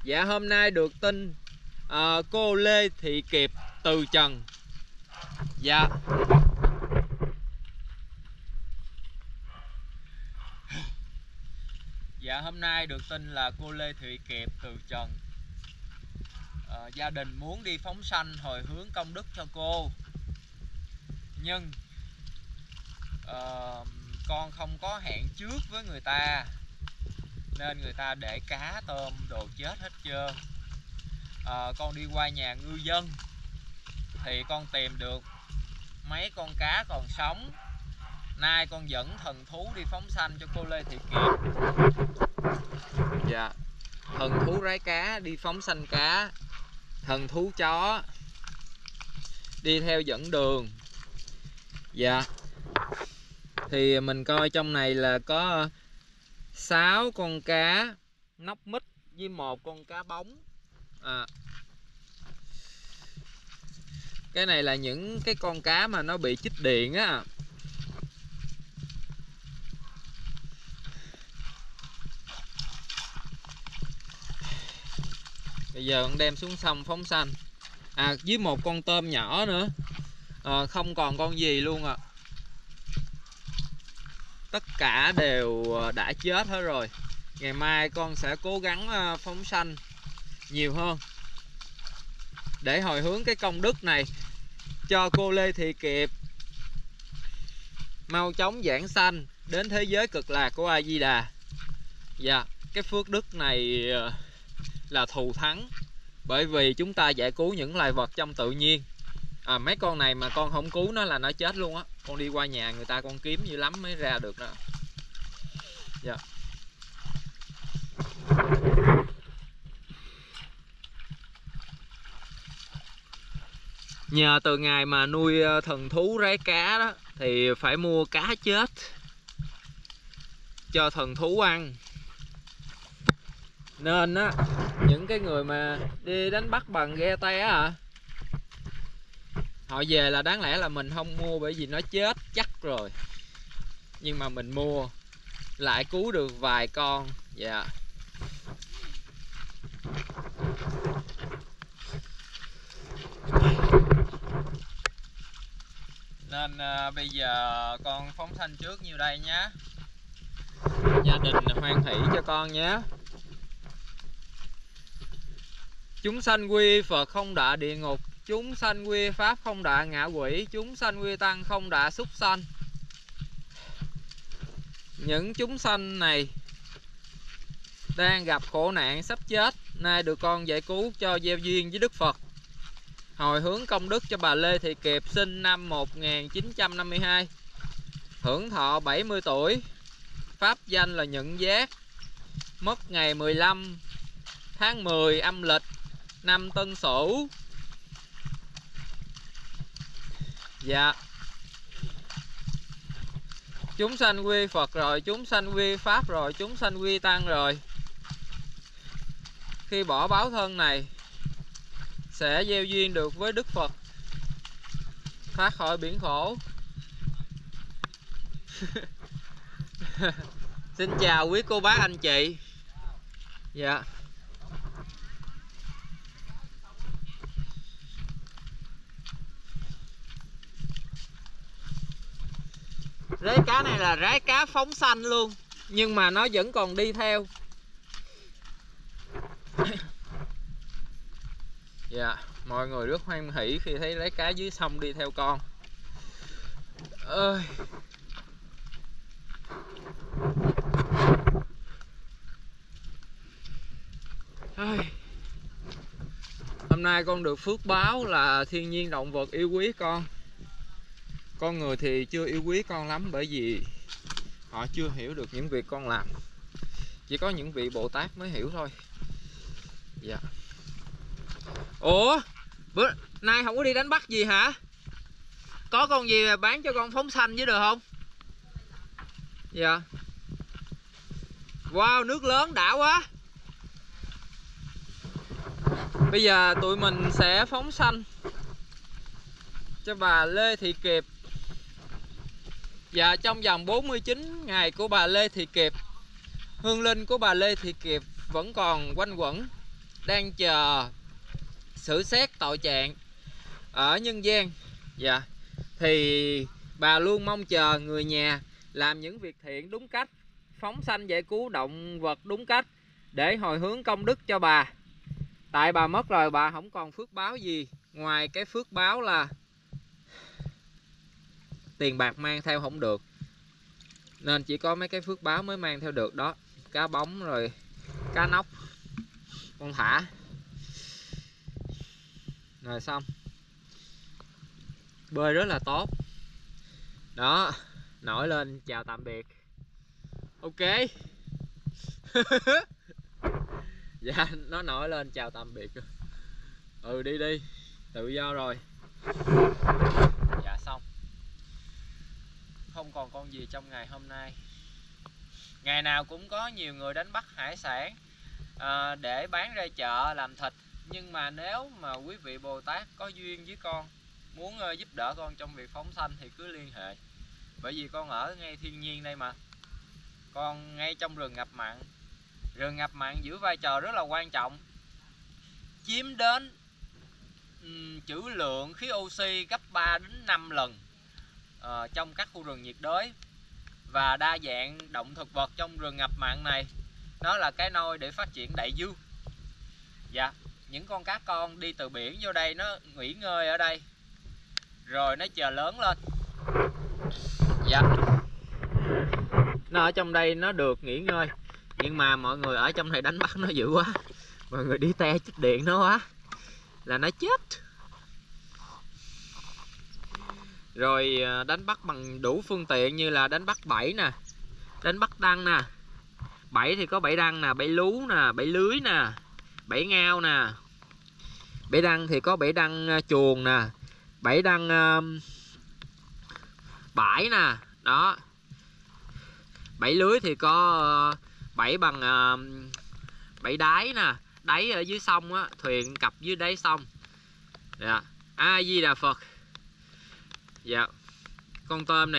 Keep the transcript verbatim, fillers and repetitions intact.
Dạ hôm nay được tin à, cô Lê Thị Kiệp từ trần. Dạ. Dạ hôm nay được tin là cô Lê Thị Kiệp từ trần. à, Gia đình muốn đi phóng sanh hồi hướng công đức cho cô, nhưng à, con không có hẹn trước với người ta, nên người ta để cá tôm đồ chết hết trơn. à, Con đi qua nhà ngư dân thì con tìm được mấy con cá còn sống. Nay con dẫn thần thú đi phóng sanh cho cô Lê Thị Kiệp. Dạ, thần thú rái cá đi phóng sanh cá, thần thú chó đi theo dẫn đường. Dạ, thì mình coi trong này là có sáu con cá nóc mít với một con cá bóng. à, Cái này là những cái con cá mà nó bị chích điện á. Bây giờ con đem xuống sông phóng sanh. À, với một con tôm nhỏ nữa. à, Không còn con gì luôn à. Tất cả đều đã chết hết rồi. Ngày mai con sẽ cố gắng phóng sanh nhiều hơn để hồi hướng cái công đức này cho cô Lê Thị Kiệp mau chóng giảng sanh đến thế giới cực lạc của A Di Đà. Dạ, cái phước đức này là thù thắng, bởi vì chúng ta giải cứu những loài vật trong tự nhiên. à, Mấy con này mà con không cứu nó là nó chết luôn á. Con đi qua nhà người ta con kiếm dữ lắm mới ra được đó. Dạ. Nhờ từ ngày mà nuôi thần thú rái cá đó thì phải mua cá chết cho thần thú ăn. Nên á, những cái người mà đi đánh bắt bằng ghe té à, họ về là đáng lẽ là mình không mua, bởi vì nó chết chắc rồi. Nhưng mà mình mua lại cứu được vài con. Dạ. Nên à, bây giờ con phóng sanh trước nhiêu đây nhé. Gia đình hoan hỷ cho con nhé. Chúng sanh quy Phật không đọa địa ngục, chúng sanh quy Pháp không đọa ngạ quỷ, chúng sanh quy Tăng không đọa súc sanh. Những chúng sanh này đang gặp khổ nạn sắp chết, nay được con giải cứu cho gieo duyên với Đức Phật, hồi hướng công đức cho bà Lê Thị Kiệp, sinh năm một nghìn chín trăm năm mươi hai, hưởng thọ bảy mươi tuổi, pháp danh là Nhận Giác, mất ngày mười lăm tháng mười âm lịch năm Tân Sửu. Dạ. Chúng sanh quy Phật rồi, chúng sanh quy Pháp rồi, chúng sanh quy Tăng rồi. Khi bỏ báo thân này sẽ gieo duyên được với Đức Phật, thoát khỏi biển khổ. Xin chào quý cô bác anh chị. Dạ. Rái cá này là rái cá phóng sanh luôn, nhưng mà nó vẫn còn đi theo. Dạ, mọi người rất hoan hỷ khi thấy rái cá dưới sông đi theo con. Ơi. Hôm nay con được phước báo là thiên nhiên động vật yêu quý con. Con người thì chưa yêu quý con lắm, bởi vì họ chưa hiểu được những việc con làm. Chỉ có những vị Bồ Tát mới hiểu thôi. Dạ. Ủa, bữa nay không có đi đánh bắt gì hả? Có con gì bán cho con phóng sanh với được không? Dạ. Wow, nước lớn đã quá. Bây giờ tụi mình sẽ phóng sanh cho bà Lê Thị Kiệp. Và trong vòng bốn mươi chín ngày của bà Lê Thị Kiệp, hương linh của bà Lê Thị Kiệp vẫn còn quanh quẩn đang chờ xử xét tội trạng ở nhân gian. Dạ, thì bà luôn mong chờ người nhà làm những việc thiện đúng cách, phóng sanh giải cứu động vật đúng cách để hồi hướng công đức cho bà. Tại bà mất rồi, bà không còn phước báo gì ngoài cái phước báo là tiền bạc mang theo không được, nên chỉ có mấy cái phước báo mới mang theo được đó. Cá bóng rồi cá nóc, con thả. Rồi xong, bơi rất là tốt đó, nổi lên chào tạm biệt. Ok. Dạ, nó nổi lên chào tạm biệt rồi. Ừ, đi đi, tự do rồi. Dạ xong, không còn con gì trong ngày hôm nay. Ngày nào cũng có nhiều người đánh bắt hải sản à, để bán ra chợ làm thịt. Nhưng mà nếu mà quý vị Bồ Tát có duyên với con, muốn uh, giúp đỡ con trong việc phóng sanh thì cứ liên hệ. Bởi vì con ở ngay thiên nhiên đây mà, con ngay trong rừng ngập mặn. Rừng ngập mặn giữ vai trò rất là quan trọng, chiếm đến um, trữ lượng khí oxy gấp ba đến năm lần uh, trong các khu rừng nhiệt đới. Và đa dạng động thực vật trong rừng ngập mặn này, nó là cái nôi để phát triển đại dương. Dạ, những con cá con đi từ biển vô đây nó nghỉ ngơi ở đây, rồi nó chờ lớn lên. Dạ, nó ở trong đây nó được nghỉ ngơi. Nhưng mà mọi người ở trong này đánh bắt nó dữ quá, mọi người đi te chích điện nó quá là nó chết. Rồi đánh bắt bằng đủ phương tiện như là đánh bắt bẫy nè, đánh bắt đăng nè. Bẫy thì có bẫy đăng nè, bẫy lú nè, bẫy lưới nè, bẫy ngao nè. Bẫy đăng thì có bẫy đăng chuồng nè, bẫy đăng uh, bãi nè, đó. Bẫy lưới thì có uh, bẫy bằng uh, bẫy đáy nè, đáy ở dưới sông á, thuyền cập dưới đáy sông. Dạ, A Di Đà Phật. Dạ, con tôm này